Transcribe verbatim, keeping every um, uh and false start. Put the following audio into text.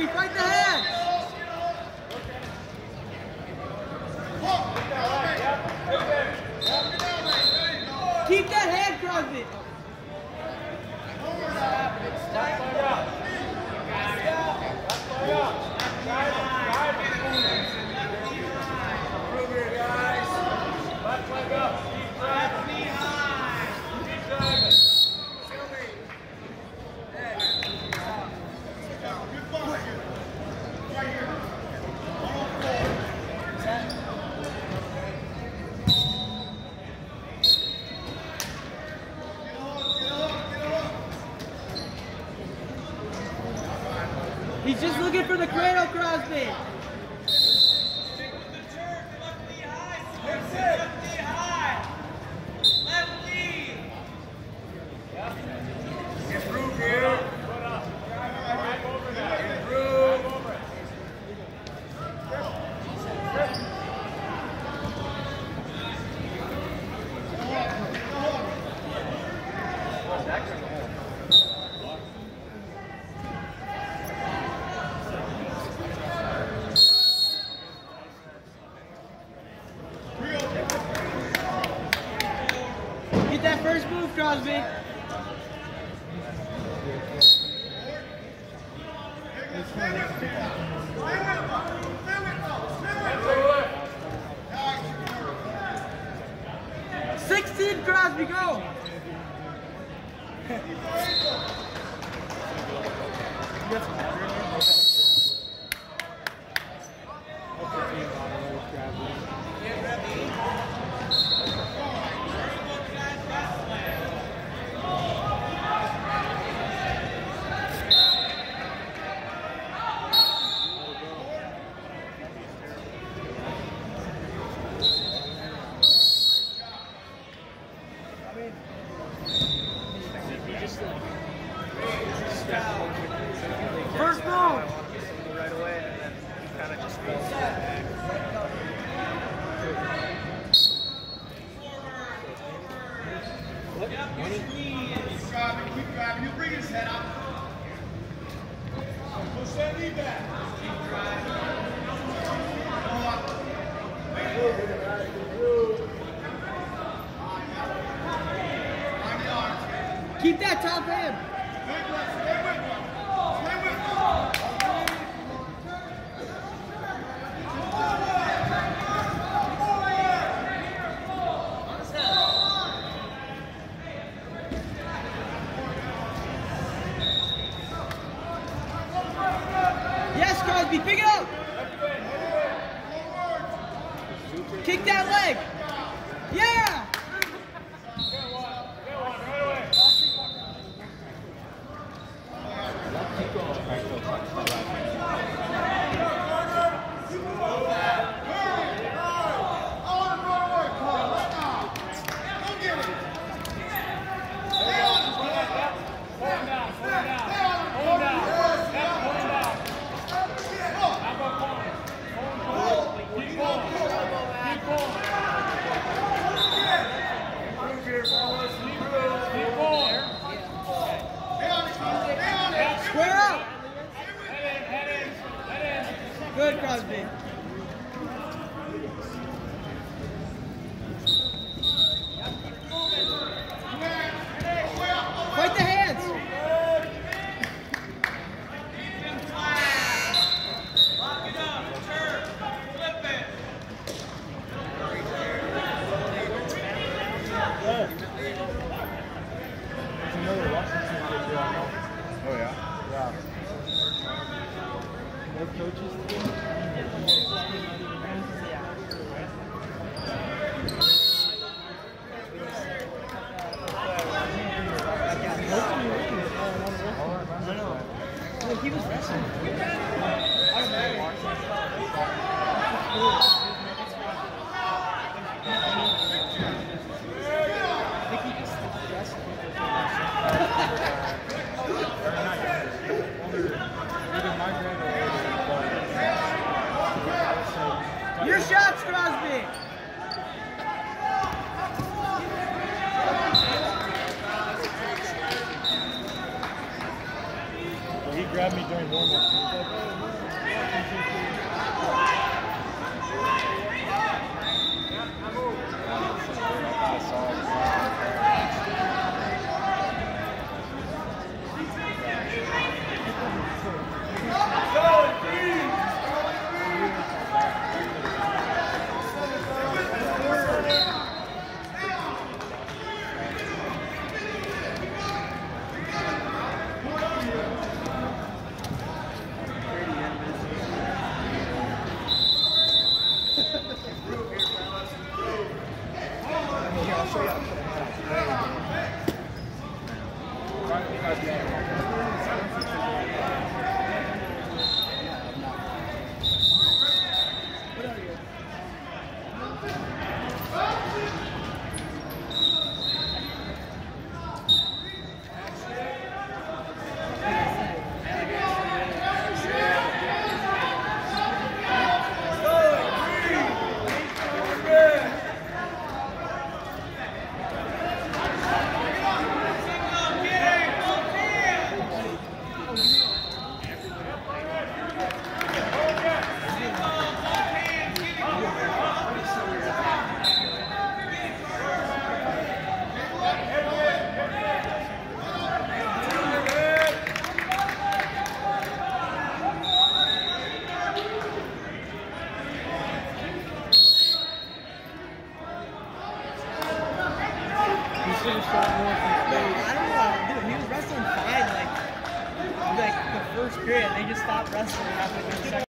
fight the hand! Keep that hand, Crosby! Improve here, guys. Left leg up. Keep driving. Keep driving. He's just looking for the cradle, Crosby. Improve here. Improve. Get that first move, Crosby. sixteen, Crosby, go! First move! Right away, and then he kind of just falls back. What? Keep driving, keep driving. You bring his head up. Push that knee back. Keep driving. Keep that top hand. Stay with him. Stay with him. Yes, Crosby, pick it up. Kick that leg. Yeah. Get one. Get one right away. I'll show you how to put a I don't know, dude. He was wrestling fine, like, like the first period. They just stopped wrestling after the second.